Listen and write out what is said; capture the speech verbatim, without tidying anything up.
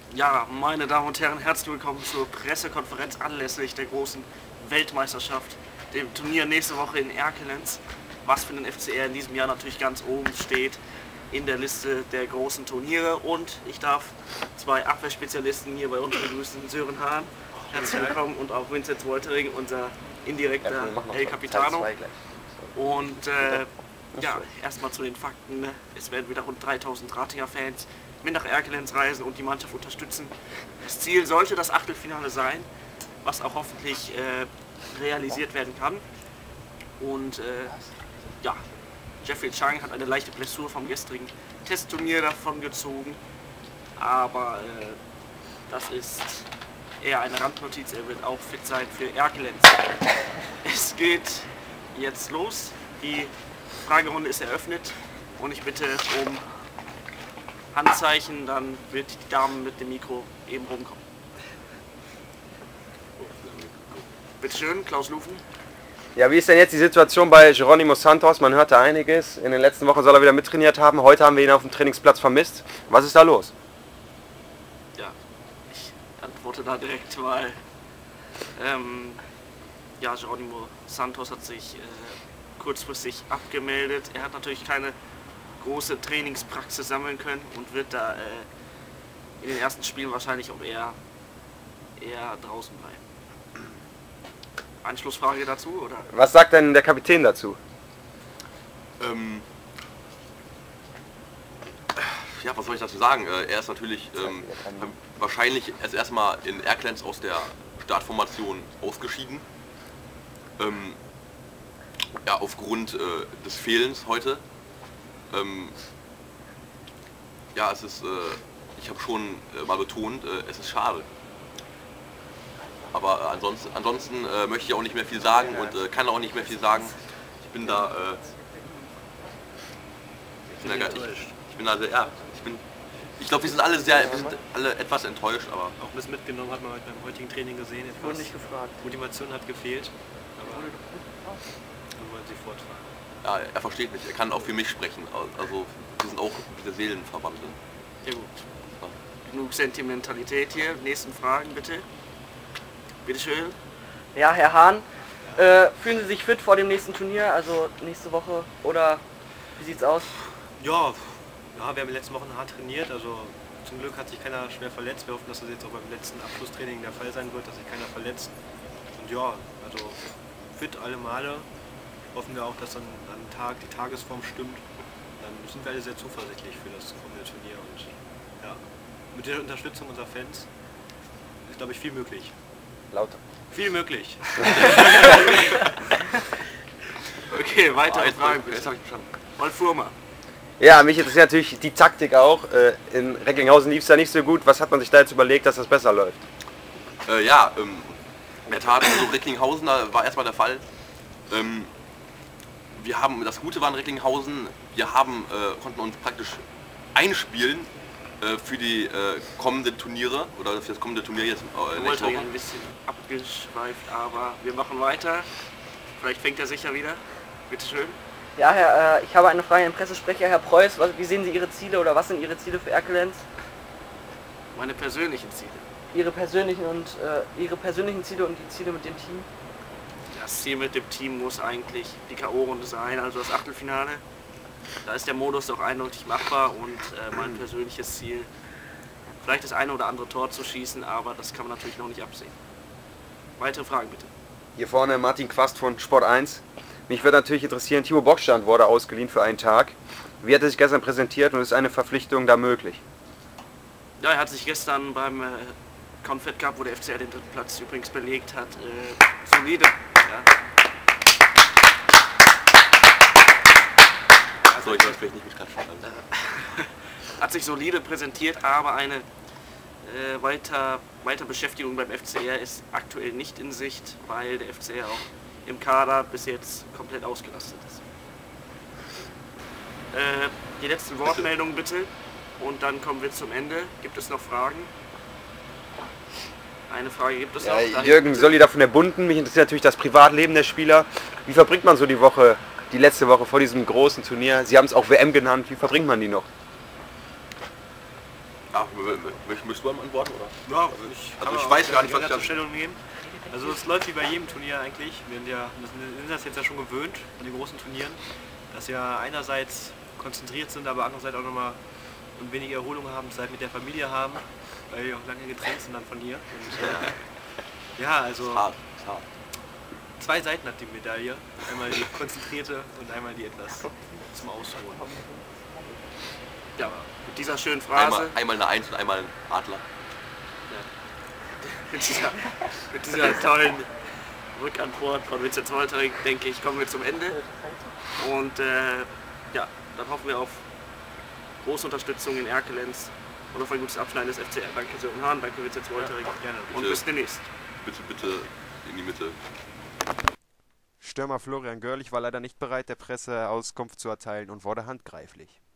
Ja, meine Damen und Herren, herzlich willkommen zur Pressekonferenz anlässlich der großen Weltmeisterschaft, dem Turnier nächste Woche in Erkelenz, was für den F C R in diesem Jahr natürlich ganz oben steht in der Liste der großen Turniere. Und ich darf zwei Abwehrspezialisten hier bei uns begrüßen, Sören Hahn, herzlich willkommen, und auch Vincent Woltering, unser indirekter El Capitano. Und äh, ja, erstmal zu den Fakten. Es werden wieder rund dreitausend Ratinger-Fans mit nach Erkelenz reisen und die Mannschaft unterstützen. Das Ziel sollte das Achtelfinale sein, was auch hoffentlich äh, realisiert werden kann. Und äh, ja, Jeffrey Chang hat eine leichte Blessur vom gestrigen Testturnier davon gezogen, aber äh, das ist eher eine Randnotiz. Er wird auch fit sein für Erkelenz. Es geht jetzt los. Die Fragerunde ist eröffnet und ich bitte um Handzeichen, dann wird die Dame mit dem Mikro eben rumkommen. Bitte schön, Klaus Lufen. Ja, wie ist denn jetzt die Situation bei Geronimo Santos? Man hörte einiges. In den letzten Wochen soll er wieder mittrainiert haben. Heute haben wir ihn auf dem Trainingsplatz vermisst. Was ist da los? Ja, ich antworte da direkt mal. Ähm, ja, Geronimo Santos hat sich äh, kurzfristig abgemeldet. Er hat natürlich keine große Trainingspraxis sammeln können und wird da äh, in den ersten Spielen wahrscheinlich auch eher, eher draußen bleiben. Anschlussfrage dazu, oder? Was sagt denn der Kapitän dazu? Ähm, ja, was soll ich dazu sagen? Äh, er ist natürlich ähm, wahrscheinlich erst erstmal in Erkelenz aus der Startformation ausgeschieden. Ähm, ja, aufgrund äh, des Fehlens heute. Ähm, ja, es ist, äh, ich habe schon äh, mal betont, äh, es ist schade. Aber äh, ansonsten, ansonsten äh, möchte ich auch nicht mehr viel sagen und äh, kann auch nicht mehr viel sagen. Ich bin da, äh, ich bin da, ich, ich bin da sehr, ja, ich bin, ich glaube, wir sind alle sehr, wir sind alle etwas enttäuscht, aber auch ein bisschen mitgenommen hat man heute beim heutigen Training gesehen. Wurde nicht gefragt. Motivation hat gefehlt, aber wir wollen sie fortfahren. ja, er versteht mich, er kann auch für mich sprechen, also wir sind auch diese Seelenverwandte. Ja gut. Genug Sentimentalität hier. Nächsten Fragen bitte. Bitte schön. Ja, Herr Hahn, äh, fühlen Sie sich fit vor dem nächsten Turnier, also nächste Woche, oder wie sieht's aus? Ja, ja, wir haben letzte Woche hart trainiert, also zum Glück hat sich keiner schwer verletzt. Wir hoffen, dass das jetzt auch beim letzten Abschlusstraining der Fall sein wird, dass sich keiner verletzt. Und ja, also fit alle Male. Hoffen wir auch, dass dann am Tag die Tagesform stimmt. Dann sind wir alle sehr zuversichtlich für das kommende Turnier. Und ja, mit der Unterstützung unserer Fans ist, glaube ich, viel möglich. Lauter. Viel möglich. Okay, weitere Oh, jetzt, Fragen jetzt bitte. habe ich verstanden. Wolf Furmer. Ja, mich interessiert natürlich die Taktik auch. Äh, In Recklinghausen lief es ja nicht so gut. Was hat man sich da jetzt überlegt, dass das besser läuft? Äh, ja, ähm, in der Tat, also Recklinghausen da war erstmal der Fall. Ähm, wir haben, das Gute war in Recklinghausen, wir haben, äh, konnten uns praktisch einspielen äh, für die äh, kommenden Turniere oder für das kommende Turnier jetzt äh, Ich nächste wollte Woche. ein bisschen abgeschweift, aber wir machen weiter. Vielleicht fängt er sicher wieder. Bitte schön. Ja, Herr, äh, ich habe eine Frage an den Pressesprecher, Herr Preuß. Was, wie sehen Sie Ihre Ziele oder was sind Ihre Ziele für Erkelenz? Meine persönlichen Ziele. Ihre persönlichen und äh, Ihre persönlichen Ziele und die Ziele mit dem Team? Das Ziel mit dem Team muss eigentlich die K O-Runde sein, also das Achtelfinale. Da ist der Modus doch eindeutig machbar und äh, mein persönliches Ziel, vielleicht das eine oder andere Tor zu schießen, aber das kann man natürlich noch nicht absehen. Weitere Fragen bitte. Hier vorne Martin Quast von Sport eins. Mich würde natürlich interessieren, Timo Bockstand wurde ausgeliehen für einen Tag. Wie hat er sich gestern präsentiert und ist eine Verpflichtung da möglich? Ja, er hat sich gestern beim äh, Confed Cup, wo der F C R den dritten Platz übrigens belegt hat, äh, solide. Ja. So, ich weiß vielleicht nicht mit Klatschen. Hat sich solide präsentiert, aber eine äh, weiter, weiter Beschäftigung beim F C R ist aktuell nicht in Sicht, weil der F C R auch im Kader bis jetzt komplett ausgelastet ist. Äh, die letzten Wortmeldungen bitte und dann kommen wir zum Ende. Gibt es noch Fragen? Eine Frage gibt es Ja, noch. Dahin Jürgen bitte. Solida von der Bunten. Mich interessiert natürlich das Privatleben der Spieler. Wie verbringt man so die Woche, die letzte Woche vor diesem großen Turnier? Sie haben es auch W M genannt. Wie verbringt man die noch? Ja, möchtest du antworten, oder? Ja, ich, also kann ich auch weiß gar nicht, was ich zur da... Stellung nehmen. Also es läuft wie bei jedem Turnier eigentlich. Wir sind, ja, wir sind das jetzt ja schon gewöhnt an den großen Turnieren, dass wir einerseits konzentriert sind, aber andererseits auch nochmal und wenig Erholung haben, Zeit mit der Familie haben, weil wir auch lange getrennt sind dann von ihr. Und, äh, ja, also Hart, hart. zwei Seiten hat die Medaille. Einmal die konzentrierte und einmal die etwas zum Ausruhen. Ja, mit dieser schönen Phrase, Einmal, einmal eine Eins und einmal ein Adler. mit dieser, mit dieser tollen Rückantwort von Vincent Woltering, denke ich, kommen wir zum Ende. Und äh, ja, dann hoffen wir auf große Unterstützung in Erkelenz und auf ein gutes Abschneiden des F C R. Danke Sören Hahn, danke Vincent Woltering Ja, gerne. und Bitte. bis demnächst. Bitte, bitte in die Mitte. Stürmer Florian Görlich war leider nicht bereit, der Presse Auskunft zu erteilen und wurde handgreiflich.